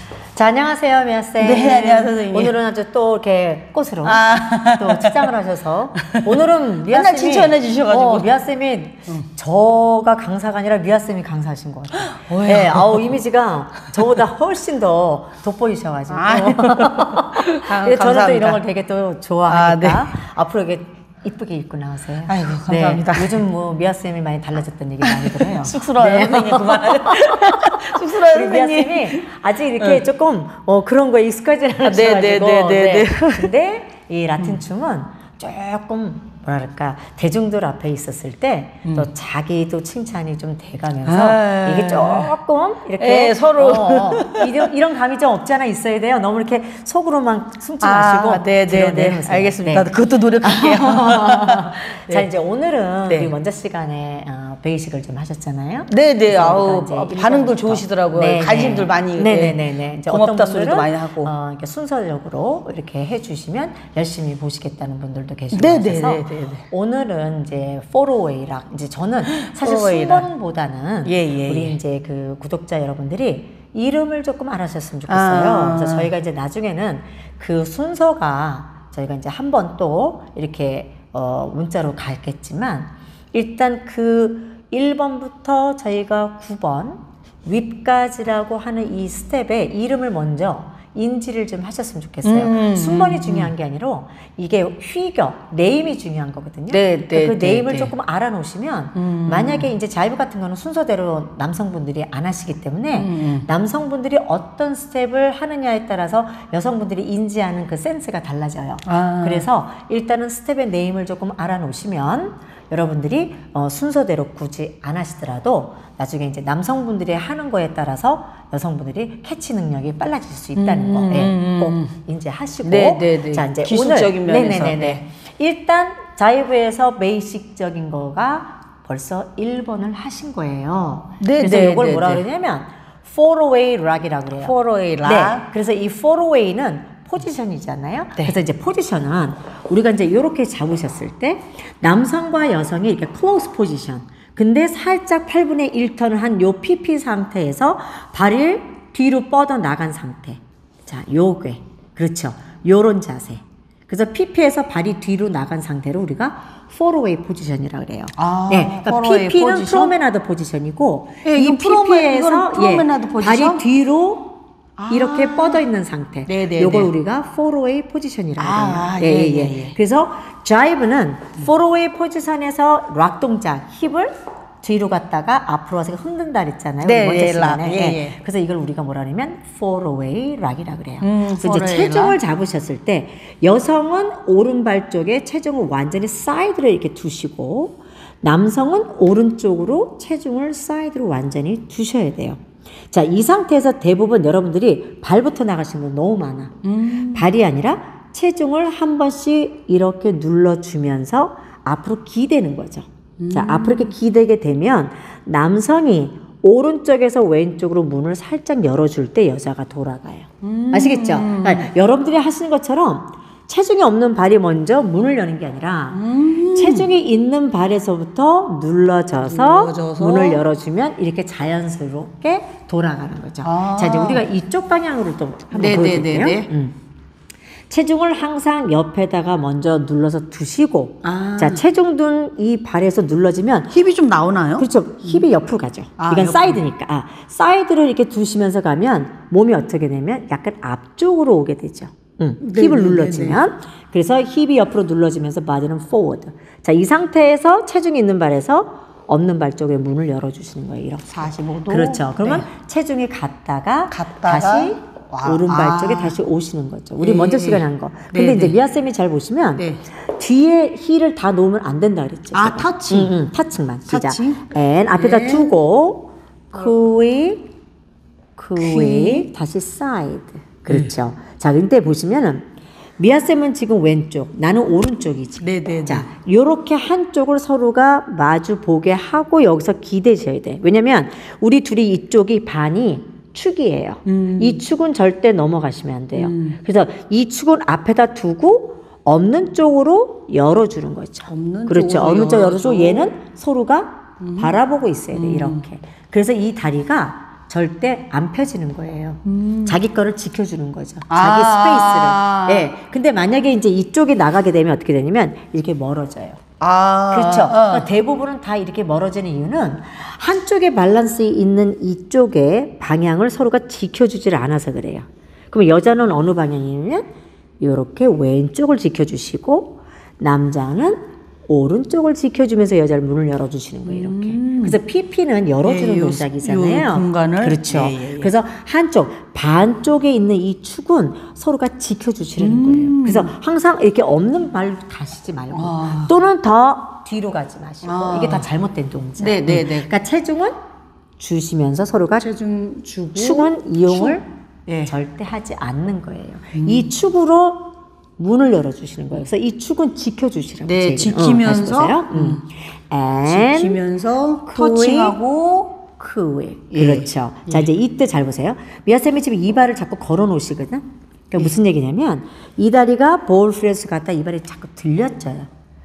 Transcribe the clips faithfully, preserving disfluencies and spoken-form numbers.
자, 안녕하세요, 미아쌤. 네, 안녕하세요, 선생님. 오늘은 아주 또 이렇게 꽃으로 아. 또 치장을 하셔서 오늘은 미아쌤이 맨날 칭찬해 주셔가지고. 어, 미아쌤이 응. 저가 강사가 아니라 미아쌤이 강사하신 것 같아요. 네, 아우 이미지가 저보다 훨씬 더 돋보이셔가지고. 아. 저는 또 이런 걸 되게 또 좋아하니까 아, 네. 앞으로 이게 이쁘게 입고 나오세요. 아이고, 감사합니다. 네, 요즘 뭐 미아쌤이 많이 달라졌다는 얘기 많이 들어요. 쑥스러워요, 네. 선생님. 그만하세요. 쑥스러워요, 우리 선생님. 미아쌤이 아직 이렇게 응. 조금 어, 그런 거에 익숙하지 않으셔가지고. 네, 네, 네, 네, 네. 근데 이 라틴 춤은 조금 뭐랄까 대중들 앞에 있었을 때 또 음. 자기도 칭찬이 좀 돼가면서 아, 이게 조금 이렇게 에, 서로 어, 이런, 이런 감이 좀 없지 않아 있어야 돼요. 너무 이렇게 속으로만 숨지 마시고. 아, 네네네. 알겠습니다. 네. 그것도 노력할게요. 네. 자, 이제 오늘은 네. 우리 먼저 시간에 어, 베이식을 좀 하셨잖아요. 네네. 아우 반응들 좋으시더라고요. 네네. 관심들 많이. 네네네. 고맙다 소리도 많이 하고. 어, 이렇게 순서적으로 이렇게 해주시면 열심히 보시겠다는 분들도 계시고 하셔서 오늘은 이제 포로웨이락 이제 저는 사실 순번보다는 예, 예, 우리 예. 이제 그 구독자 여러분들이 이름을 조금 알아셨으면 좋겠어요. 아. 그래서 저희가 이제 나중에는 그 순서가 저희가 이제 한 번 또 이렇게 어 문자로 가겠지만 일단 그 일 번부터 저희가 구 번 윗까지라고 하는 이 스텝에 이름을 먼저 인지를 좀 하셨으면 좋겠어요. 음, 순번이 중요한 게 아니라 이게 휘격, 네임이 중요한 거거든요. 네, 네, 그 네임을 네, 조금 알아놓으시면 음. 만약에 이제 자이브 같은 거는 순서대로 남성분들이 안 하시기 때문에 음. 남성분들이 어떤 스텝을 하느냐에 따라서 여성분들이 인지하는 그 센스가 달라져요. 아. 그래서 일단은 스텝의 네임을 조금 알아놓으시면 여러분들이 어, 순서대로 굳이 안 하시더라도 나중에 이제 남성분들이 하는 거에 따라서 여성분들이 캐치 능력이 빨라질 수 있다는 거, 예, 꼭 인지하시고. 네, 네, 네. 자, 이제 기술적인 오늘, 면에서. 네네네. 네. 일단 자이브에서 베이식적인 거가 벌써 일 번을 하신 거예요. 네, 그래서 네, 이걸 네, 뭐라 네. 그러냐면 four-way rock이라고 그래요. four-way rock. 네. 그래서 이 four-way는 포지션이잖아요. 네. 그래서 이제 포지션은 우리가 이제 이렇게 잡으셨을 때 남성과 여성이 이렇게 클로즈 포지션. 근데 살짝 팔분의 일 턴을 한 요 피피 상태에서 발을 뒤로 뻗어 나간 상태. 자, 요게. 그렇죠. 요런 자세. 그래서 피피에서 발이 뒤로 나간 상태로 우리가 포로웨이 포지션이라고 그래요. 아, 네, 그러니까 피피는 포지션? 프로메나드 포지션이고 예, 이 피피에서 프로메나드 예, 포지션? 발이 뒤로 아. 이렇게 뻗어 있는 상태. 네네. 요걸 우리가 포로웨이 포지션이라고 해요. 아, 예, 예, 예, 예, 예. 그래서 자이브는 포로웨이 포지션에서 락 동작, 힙을 뒤로 갔다가 앞으로 와서 흔든다 그랬잖아요. 네, 먼저 예, 시간에. 락. 예, 예. 그래서 이걸 우리가 뭐라 하냐면 four-way 락이라고 그래요. 음, 그래서 이제 체중을 잡으셨을 때 여성은 오른발 쪽에 체중을 완전히 사이드로 이렇게 두시고 남성은 오른쪽으로 체중을 사이드로 완전히 두셔야 돼요. 자, 이 상태에서 대부분 여러분들이 발부터 나가시는 분 너무 많아. 음. 발이 아니라 체중을 한 번씩 이렇게 눌러주면서 앞으로 기대는 거죠. 음. 자, 앞으로 이렇게 기대게 되면 남성이 오른쪽에서 왼쪽으로 문을 살짝 열어줄 때 여자가 돌아가요. 음. 아시겠죠? 그러니까 여러분들이 하시는 것처럼 체중이 없는 발이 먼저 문을 여는 게 아니라 음. 체중이 있는 발에서부터 눌러져서, 눌러져서 문을 열어주면 이렇게 자연스럽게 돌아가는 거죠. 아. 자, 이제 우리가 이쪽 방향으로 또 한번 네, 보여드릴게요. 네, 네. 음. 체중을 항상 옆에다가 먼저 눌러서 두시고 아. 자, 체중 둔 이 발에서 눌러지면 힙이 좀 나오나요? 그렇죠. 힙이 옆으로 가죠. 아, 이건 옆으로. 사이드니까. 아, 사이드로 이렇게 두시면서 가면 몸이 어떻게 되면 약간 앞쪽으로 오게 되죠. 응. 네, 힙을 네, 눌러지면. 네, 네. 그래서 힙이 옆으로 눌러지면서 바디는 forward. 자, 이 상태에서 체중이 있는 발에서 없는 발 쪽에 문을 열어주시는 거예요. 이렇게. 사십오 도. 그렇죠. 그러면 네. 체중이 갔다가, 갔다가 다시 와. 오른발 아. 쪽에 다시 오시는 거죠. 우리 네. 먼저 시간에 한 거. 근데 네, 이제 네. 미아쌤이 잘 보시면 네. 뒤에 힐을 다 놓으면 안 된다 그랬죠. 아, 제가. 터칭. 응, 응, 터칭만. 시작. 터칭. 앤 앞에다 네. 두고 quick, quick, 다시 side. 그렇죠. 음. 자, 근데 보시면은 미아쌤은 지금 왼쪽, 나는 오른쪽이지. 네네. 자, 요렇게 한쪽을 서로가 마주 보게 하고 여기서 기대셔야 돼. 왜냐면 우리 둘이 이쪽이 반이 축이에요. 음. 이 축은 절대 넘어가시면 안 돼요. 음. 그래서 이 축은 앞에다 두고 없는 쪽으로 열어주는 거죠. 없는 그렇죠. 쪽으로 없는 쪽 열어줘. 열어주고 얘는 서로가 음. 바라보고 있어야 돼. 음. 이렇게. 그래서 이 다리가 절대 안 펴지는 거예요. 음. 자기 거를 지켜주는 거죠. 아. 자기 스페이스를. 예. 근데 만약에 이제 이쪽에 나가게 되면 어떻게 되냐면 이렇게 멀어져요. 아, 그렇죠. 어. 그러니까 대부분은 다 이렇게 멀어지는 이유는 한쪽에 밸런스 있는 이쪽의 방향을 서로가 지켜주질 않아서 그래요. 그럼 여자는 어느 방향이냐면 이렇게 왼쪽을 지켜주시고 남자는 오른쪽을 지켜주면서 여자를 문을 열어주시는 거예요. 이렇게. 음. 그래서 피피는 열어주는 예, 요, 동작이잖아요. 요 공간을. 그렇죠. 예, 예, 예. 그래서 한쪽 반쪽에 있는 이 축은 서로가 지켜주시는 음. 거예요. 그래서 항상 이렇게 없는 발로 가시지 말고 아. 또는 더 뒤로 가지 마시고 아. 이게 다 잘못된 동작. 네, 네, 네. 그러니까 체중은 주시면서 서로가 체중 주고 축은 이용을 예. 절대 하지 않는 거예요. 이 축으로 문을 열어주시는 거예요. 그래서 이 축은 지켜주시라고. 네, 제 얘기는. 지키면서, 어, 다시 보세요. 음. And 지키면서 quick, 터칭하고 quick. 예. 그렇죠. 자, 이제 이때 잘 보세요. 미아쌤이 지금 이 발을 자꾸 걸어 놓으시거든. 그러니까 무슨 얘기냐면 이 다리가 볼 프레스 갔다 이 발이 자꾸 들렸져요.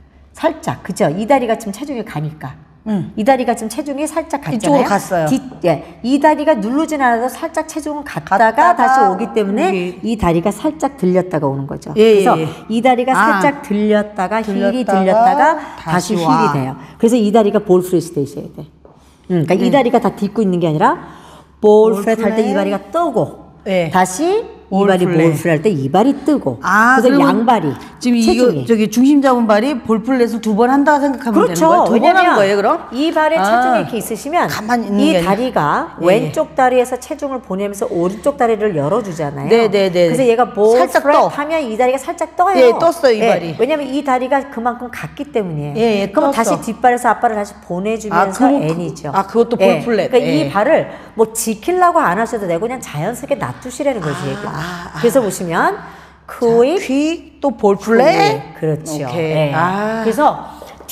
살짝. 그죠? 이 다리가 지금 체중이 가니까. 응. 이 다리가 지금 체중이 살짝 갔잖아요. 이쪽으로 갔어요. 뒷, 예, 이 다리가 누르진 않아도 살짝 체중은 갔다가, 갔다가 다시 오기 때문에 예. 이 다리가 살짝 들렸다가 오는 거죠. 예, 그래서 예. 이 다리가 아. 살짝 들렸다가 힐이 들렸다가 들렸다가 다시 다시 와. 힐이 돼요. 그래서 이 다리가 볼 프레스 돼 있어야 돼. 음, 그러니까 이 다리가 다 딛고 있는 게 아니라 볼 볼 프레스 할 때 플랫. 이 다리가 뜨고 예. 다시 이 볼 발이 플랫. 볼 프레스 할 때 이 발이 뜨고 아, 그래서 그러면 양발이 지금 체중이. 이거 저기 중심 잡은 발이 볼플랫을 두 번 한다 생각하면 그렇죠. 되는 거예요? 두 번 하는 거예요, 그럼? 이 발에 아. 체중이 이렇게 있으시면 가만히 있는 이 게 아니라. 다리가 예. 왼쪽 다리에서 체중을 보내면서 오른쪽 다리를 열어주잖아요. 네, 네, 네. 그래서 얘가 볼 살짝 프렛 떠. 하면 이 다리가 살짝 떠요. 예, 떴어요, 이 발이. 왜냐면 이 다리가 그만큼 갔기 때문이에요. 예, 예, 그럼 떴어. 다시 뒷발에서 앞발을 다시 보내주면서 아, 그럼 그- N이죠. 아, 그것도 볼 플랫. 그러니까 예. 이 발을 뭐 지키려고 안 하셔도 되고 그냥 자연스럽게 놔두시라는 거지. 얘기는. 아, 아. 그래서 보시면 quick, 퀵, 또 볼플랫. 그렇죠. 오케이. 네. 아. 그래서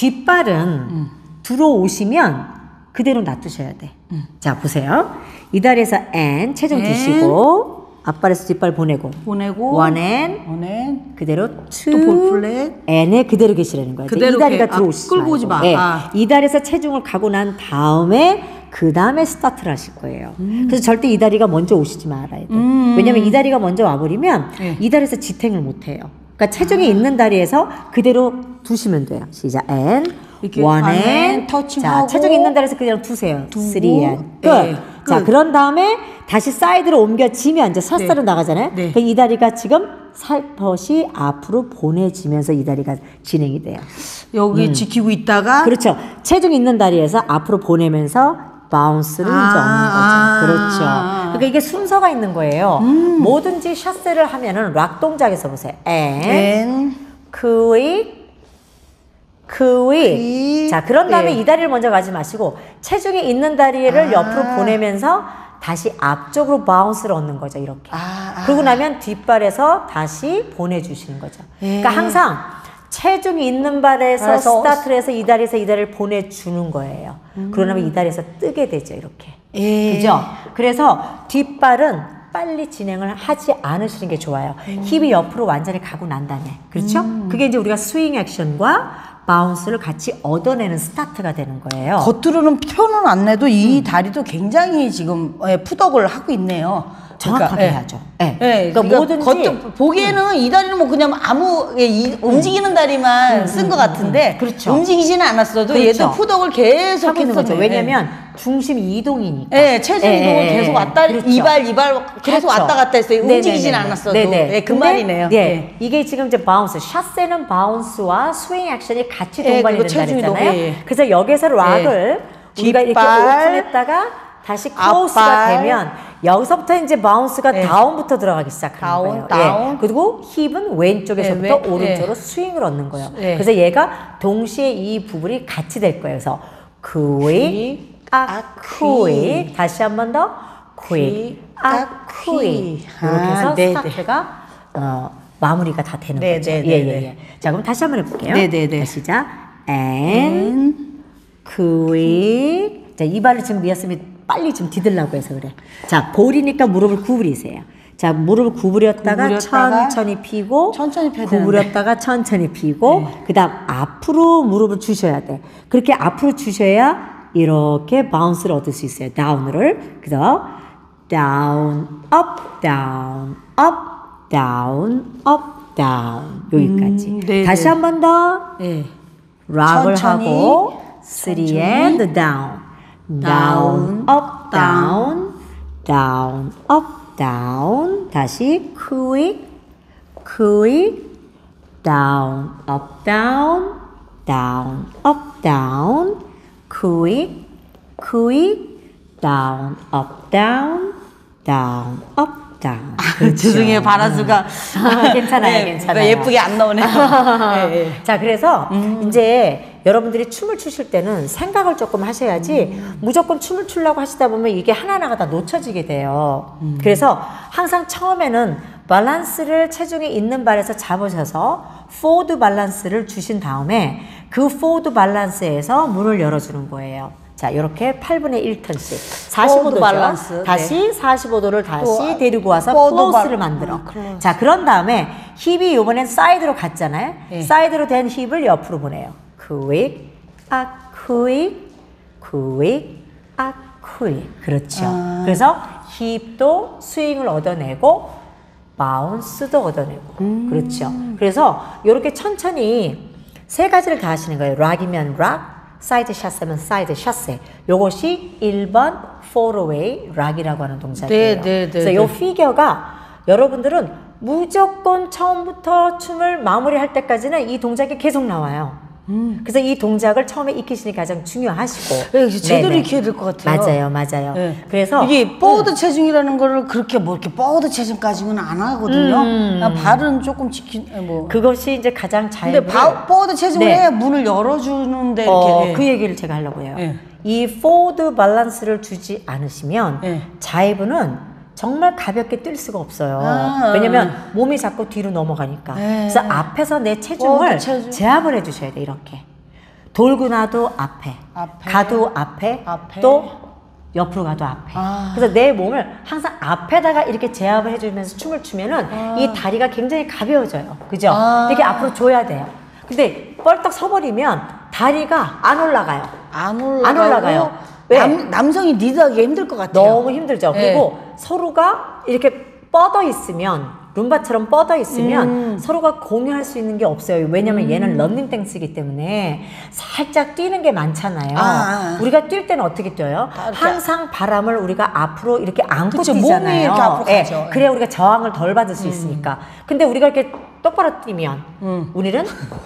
뒷발은 들어오시면 그대로 놔두셔야 돼. 자, 보세요. 이 다리에서 N 체중 N. 두시고 앞발에서 뒷발 보내고 보내고 원 N 원엔 그대로 투 또 볼플랫. N에 그대로 계시라는 거예요. 그대로 이 다리가 이렇게, 아, 들어오시지 끌고 말고. 오지 마. 네. 아. 이 다리에서 체중을 가고 난 다음에 그 다음에 스타트를 하실 거예요. 음. 그래서 절대 이 다리가 먼저 오시지 말아야 돼. 왜냐면 이 다리가 먼저 와버리면 네. 이 다리에서 지탱을 못 해요. 그러니까 체중이 있는 다리에서 그대로 두시면 돼요. 시작. N 이렇게 원 안 N 터칭하고. 자, 체중 있는 다리에서 그냥 두세요. 두고. 쓰리 N 끝. 예, 자, 끝. 그런 다음에 다시 사이드로 옮겨지면 이제 샷살로 네. 나가잖아요. 네. 그럼 이 다리가 지금 살포시 앞으로 보내지면서 이 다리가 진행이 돼요. 여기 지키고 있다가 음. 그렇죠. 체중 있는 다리에서 앞으로 보내면서 바운스를 아, 이제 얻는 거죠. 아. 그렇죠. 그러니까 이게 순서가 있는 거예요. 음. 뭐든지 샷세를 하면은 락 동작에서 보세요. And, N quick, quick. quick. 자, 그런 다음에 예. 이 다리를 먼저 가지 마시고 체중이 있는 다리를 아. 옆으로 보내면서 다시 앞쪽으로 바운스를 얻는 거죠. 이렇게. 아, 아. 그러고 나면 뒷발에서 다시 보내주시는 거죠. 예. 그러니까 항상 체중이 있는 발에서 그래서 스타트를 해서 이 다리에서 이 다리를 보내주는 거예요. 그러면 이 다리에서 뜨게 되죠. 이렇게. 예. 그죠? 그래서 뒷발은 빨리 진행을 하지 않으시는 게 좋아요. 힙이 옆으로 완전히 가고 난 다음에. 그렇죠? 그게 이제 우리가 스윙 액션과 바운스를 같이 얻어내는 스타트가 되는 거예요. 겉으로는 표는 안 내도 음. 이 다리도 굉장히 지금 예, 푸덕을 하고 있네요. 정확하게 그러니까, 예. 해야죠. 예. 예, 그러니까 뭐든지 겉, 보기에는 이 다리는 뭐 그냥 아무 예, 이, 움직이는 다리만 쓴 것 같은데 그렇죠. 움직이지는 않았어도 그렇죠. 얘도 푸덕을 계속 하고 있는 거죠. 했었네. 왜냐면 중심 이동이니까. 예, 체중 이동을 예, 예, 계속 예. 왔다 그렇죠. 이발 이발 계속 그렇죠. 왔다 갔다 했어요. 네네네. 움직이진 않았어도. 네네. 예, 그 근데, 말이네요. 예, 예. 이게 지금 이제 바운스, 샷세는 바운스와 스윙 액션이 같이 예, 동반이 그리고 된다 체중 그랬잖아요. 이동, 예, 예. 그래서 여기서 락을 우리가 이렇게 뒷발, 오픈했다가 다시 클로스가 앞발. 되면 여기서부터 이제 바운스가 예. 다운부터 들어가기 시작하는 다운, 거예요. 다운. 예. 그리고 힙은 왼쪽에서부터 예, 왼- 오른쪽으로 예. 스윙을 얻는 거예요. 예. 그래서 얘가 동시에 이 부분이 같이 될 거예요. 그래서 quick, 아, quick. 다시 한 번 더 quick, 아, quick. 이렇게 해서 아, 네, 네. 스타트가 어, 마무리가 다 되는 네, 거죠. 네, 예, 네, 예, 네. 예. 자, 그럼 다시 한번 해볼게요. 네, 네, 네. 자, 시작. And, quick. 자, 이 발을 지금 미아쌤이 빨리 좀 디들라고 해서 그래. 자, 볼이니까 무릎을 구부리세요. 자, 무릎을 구부렸다가, 구부렸다가 천천히 피고, 천천히 펴야 구부렸다가 천천히 피고, 그 다음 앞으로 무릎을 주셔야 돼. 그렇게 앞으로 주셔야 이렇게 바운스를 얻을 수 있어요. 다운을. 그래서 down, up, down, up, down, up, down 여기까지. 음, 네, 다시 네. 한 번 더. 네. 락을 천천히, 하고 three 천천히. and down, down, up, down, down, up, down. 다시 quick, quick, down, up, down, down, up, down, quick, quick, down, up, down, down, up, down. 그렇죠. 죄송해요, 바라수가 괜찮아요, 네, 괜찮아요. 예쁘게 안 나오네요. 네, 네. 자, 그래서 음. 이제 여러분들이 춤을 추실 때는 생각을 조금 하셔야지 음. 무조건 춤을 추려고 하시다 보면 이게 하나하나가 다 놓쳐지게 돼요. 음. 그래서 항상 처음에는 밸런스를 체중이 있는 발에서 잡으셔서 포워드 밸런스를 주신 다음에 그 포워드 밸런스에서 문을 열어주는 거예요. 자, 이렇게 팔분의 일 턴씩 사십오 도죠. 밸런스, 다시 네. 사십오 도를 다시 또, 데리고 와서 포워드 클로스를 발- 만들어. 아, 클로스. 자, 그런 다음에 힙이 이번엔 사이드로 갔잖아요. 네. 사이드로 된 힙을 옆으로 보내요. quick, 아, quick, quick, 아, quick. 그렇죠. 아. 그래서 힙도 스윙을 얻어내고 바운스도 얻어내고. 음. 그렇죠. 그래서 이렇게 천천히 세 가지를 다 하시는 거예요. 락이면 락, 사이드 샷세면 사이드 샷세. 요것이 일 번 four-away 락이라고 하는 동작이에요. 네, 네, 네, 그래서 네. 요 피겨가 여러분들은 무조건 처음부터 춤을 마무리할 때까지는 이 동작이 계속 나와요. 음. 그래서 이 동작을 처음에 익히시는 게 가장 중요하시고. 네, 제대로 네네. 익혀야 될 것 같아요. 맞아요, 맞아요. 네. 그래서 이게 포워드 체중이라는 거를 그렇게 뭐 이렇게 포워드 체중까지는 안 하거든요. 음. 그냥 발은 조금 지킨 뭐. 그것이 이제 가장 잘. 근데 바, 포워드 체중을 네. 해야 문을 열어주는데 이렇게. 어, 예. 그 얘기를 제가 하려고 해요. 예. 이 포워드 밸런스를 주지 않으시면 예. 자이브는 정말 가볍게 뛸 수가 없어요. 아, 왜냐면 몸이 자꾸 뒤로 넘어가니까. 예. 그래서 앞에서 내 포워드 체중을 체중. 제압을 해주셔야 돼, 이렇게. 돌고 나도 앞에, 앞에. 가도 앞에, 앞에. 또 옆으로 가도 앞에. 아. 그래서 내 몸을 항상 앞에다가 이렇게 제압을 해주면서 춤을 추면은 이 다리가 굉장히 가벼워져요. 그죠? 아. 이렇게 앞으로 줘야 돼요. 근데 뻘떡 서버리면 다리가 안 올라가요. 안 올라가고. 안 올라가요. 왜? 남, 남성이 리드하기 힘들 것 같아요. 너무 힘들죠. 네. 그리고 서로가 이렇게 뻗어 있으면 룸바처럼 뻗어 있으면 음. 서로가 공유할 수 있는 게 없어요. 왜냐면 얘는 런닝 댄스이기 때문에 살짝 뛰는 게 많잖아요. 아, 아. 우리가 뛸 때는 어떻게 뛰어요? 아, 이렇게. 항상 바람을 우리가 앞으로 이렇게 안고 그쵸, 뛰잖아요. 몸이 이렇게 앞으로 예, 가죠. 예. 그래야 우리가 저항을 덜 받을 수 있으니까. 근데 우리가 이렇게 똑바로 뛰면 음. 우리는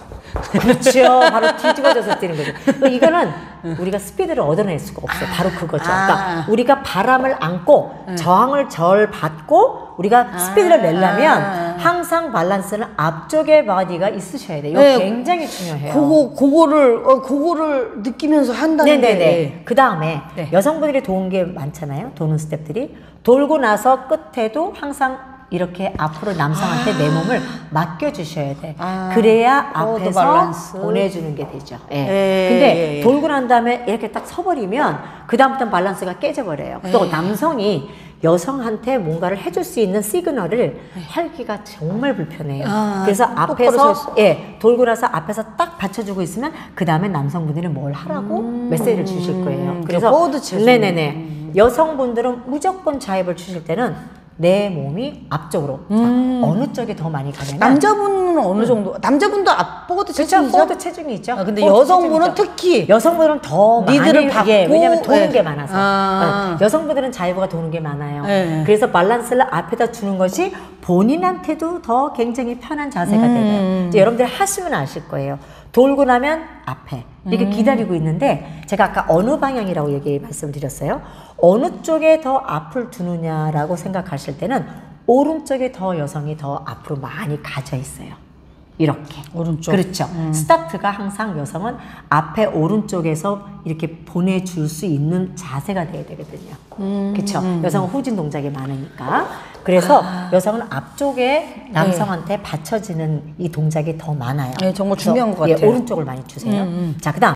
그렇죠. 바로 뒤집어져서 뛰는 거죠. 그러니까 이거는 우리가 스피드를 얻어낼 수가 없어요. 바로 그거죠. 아. 그러니까 우리가 바람을 안고 저항을 덜 받고 우리가 스피드를 내려면 아. 항상 밸런스는 앞쪽에 바디가 있으셔야 돼요. 이거 네. 굉장히 중요해요. 그거, 그거를, 어, 그거를 느끼면서 한다는 게. 네네네. 그 다음에 네. 여성분들이 도는 게 많잖아요. 도는 스텝들이. 돌고 나서 끝에도 항상 이렇게 앞으로 남성한테 내 몸을 맡겨주셔야 돼. 아, 그래야 포워드 앞에서 밸런스. 보내주는 게 되죠. 예. 예, 근데 예, 예. 돌고 난 다음에 이렇게 딱 서버리면 그다음부터는 밸런스가 깨져버려요. 그리고 예. 남성이 여성한테 뭔가를 해줄 수 있는 시그널을 하기가 정말 불편해요. 아, 그래서 똑바로 앞에서 서 있어. 예, 돌고 나서 앞에서 딱 받쳐주고 있으면 그 다음에 남성분들이 뭘 하라고 메시지를 주실 거예요. 그래서 포워드 체중. 네네네. 여성분들은 무조건 자입을 추실 때는 내 몸이 앞쪽으로 자, 어느 쪽에 더 많이 가냐면 남자분은 어느 정도? 남자분도 앞 포워드 그렇죠. 체중이죠? 포워드 체중이 있죠. 아, 근데 포워드 여성분은 체중이죠. 특히 여성분들은 더 리드를 많이 받고, 예, 왜냐면 도는 예. 게 많아서 아. 어, 여성분들은 자이브가 도는 게 많아요. 예. 그래서 밸런스를 앞에다 주는 것이 본인한테도 더 굉장히 편한 자세가 음. 되고요. 이제 여러분들 하시면 아실 거예요. 돌고 나면 앞에 이렇게 음. 기다리고 있는데 제가 아까 어느 방향이라고 얘기 말씀드렸어요. 어느 쪽에 더 앞을 두느냐라고 생각하실 때는 오른쪽에 더 여성이 더 앞으로 많이 가져 있어요. 이렇게. 오른쪽. 그렇죠. 스타트가 항상 여성은 앞에 오른쪽에서 이렇게 보내줄 수 있는 자세가 돼야 되거든요. 그렇죠. 여성은 후진 동작이 많으니까. 그래서 여성은 앞쪽에 남성한테 받쳐지는 이 동작이 더 많아요. 네, 정말 그래서 중요한 것 예, 같아요. 오른쪽을 많이 주세요. 자, 그다음